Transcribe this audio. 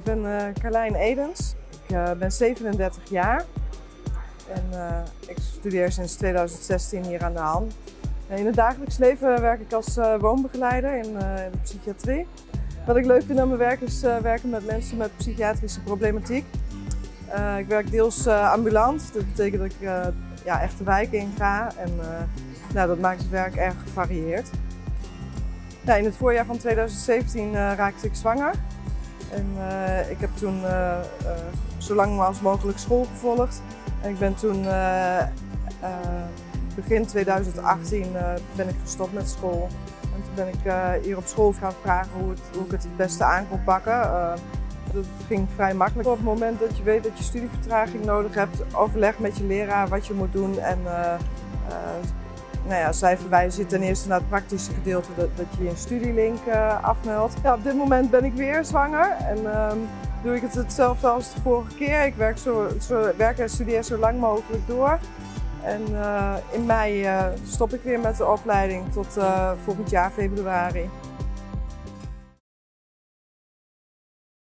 ben Carlijn Edens. Ik ben 37 jaar en ik studeer sinds 2016 hier aan de Han. In het dagelijks leven werk ik als woonbegeleider in de psychiatrie. Wat ik leuk vind aan mijn werk is werken met mensen met psychiatrische problematiek. Ik werk deels ambulant, dat betekent dat ik echt de wijk in ga en dat maakt het werk erg gevarieerd. In het voorjaar van 2017 raakte ik zwanger. En ik heb toen zo lang als mogelijk school gevolgd. En ik ben toen begin 2018 ben ik gestopt met school. En toen ben ik hier op school gaan vragen hoe ik het beste aan kon pakken. Dat ging vrij makkelijk. Op het moment dat je weet dat je studievertraging nodig hebt, overleg met je leraar wat je moet doen. En zij verwijzen je ten eerste naar het praktische gedeelte dat je een studielink afmeldt. Op dit moment ben ik weer zwanger en doe ik het hetzelfde als de vorige keer. Ik werk en studeer zo lang mogelijk door. En in mei stop ik weer met de opleiding tot volgend jaar februari.